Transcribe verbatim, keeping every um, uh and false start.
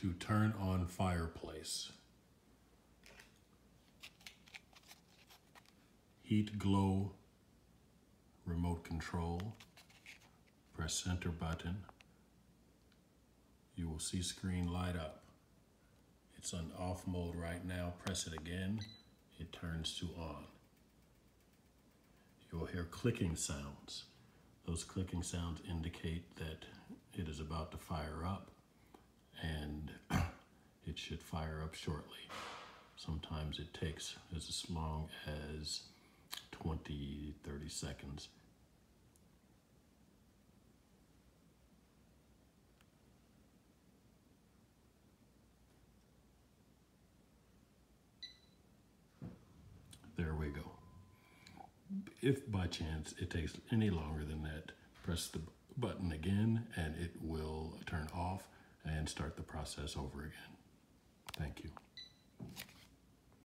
to turn on Fireplace. Heat glow, remote control, press center button. You will see screen light up. It's on off mode right now. Press it again, it turns to on. You will hear clicking sounds. Those clicking sounds indicate that it is about to fire up, and it should fire up shortly. Sometimes it takes as long as twenty, thirty seconds. There we go. If by chance it takes any longer than that, press the button again and it will turn off and start the process over again. Thank you.